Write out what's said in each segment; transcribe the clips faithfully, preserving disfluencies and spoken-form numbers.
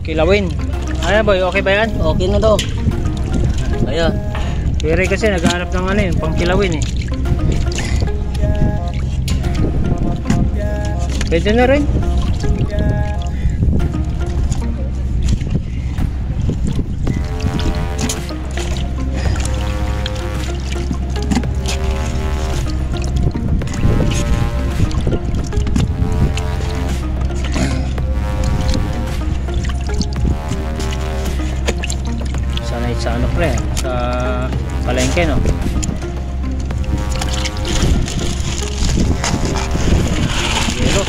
kilawin. Ayan boy, okay ba yan? Okay na daw. Ayan. Piri kasi naghahanap ng ano yun, pang kilawin eh. Pwede na rin. Sanay sa ano pre, sa palengke no. Yelo.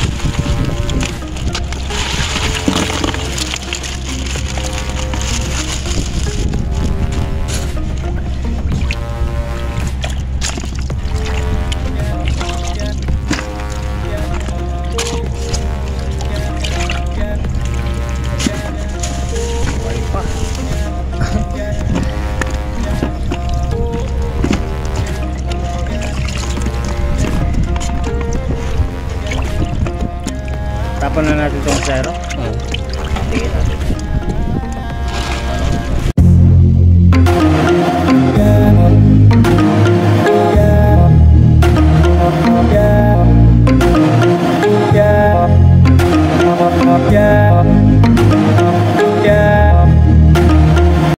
Tapon na natin itong zero. Oh. Tingin natin.